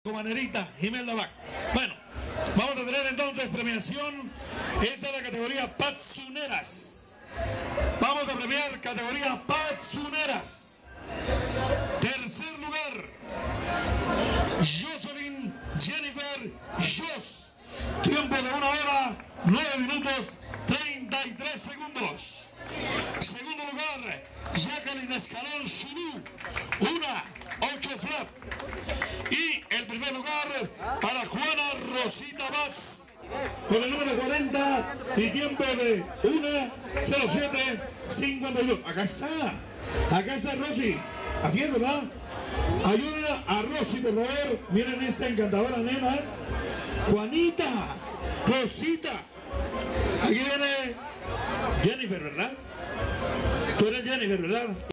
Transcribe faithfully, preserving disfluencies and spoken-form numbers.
Comanerita, Imelda Bach. Bueno, vamos a tener entonces premiación. Esta es la categoría Patsuneras. Vamos a premiar categoría Patsuneras. Tercer lugar, Jocelyn Jennifer Jos. Tiempo de una hora, nueve minutos, treinta y tres segundos. Segundo lugar, Jacqueline Escalón Zulu, una, ocho flat. Y el primer lugar para Juana Rosita Batz, con el número cuarenta y tiempo de una, cero siete, cincuenta y dos. Acá está, acá está Rosy. Así es, ¿verdad? Ayuda a Rosy, por favor. Miren esta encantadora nena. Juanita, Rosita. Aquí viene Jennifer, ¿verdad? Tú eres Jennifer, ¿verdad?